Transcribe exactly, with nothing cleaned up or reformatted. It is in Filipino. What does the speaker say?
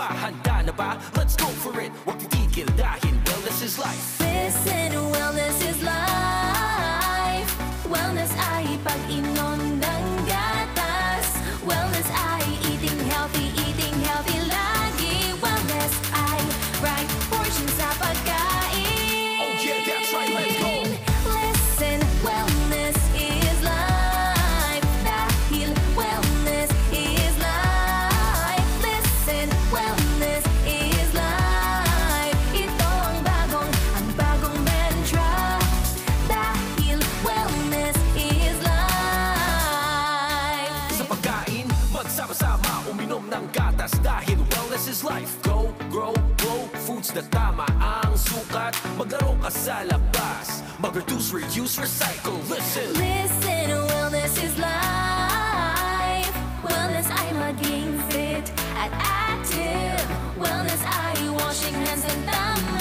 ba? Handa na ba? Let's go for it. Huwag titigil dahil wellness is life. Listen, wellness is life. Wellness ay pag-inom ng gatas. Wellness ay eating healthy, eating healthy lagi. Wellness ay right portion sa pagkain. Oh yeah, that's right, let's go. Listen, wellness is life. Dahil wellness is life. Listen, wellness is life. Ito ang bagong, ang bagong mantra. Dahil wellness is life. Sa pagkain, magsama-sama, uminom ng gatas dahil wellness is life. Go, grow, grow, foods na tama ang sukat. Maglaro ka sa labas, mag-reduce, reuse, recycle. Listen! Listen, wellness is life. Wellness ay maging fit at active. Wellness ay washing hands and tama.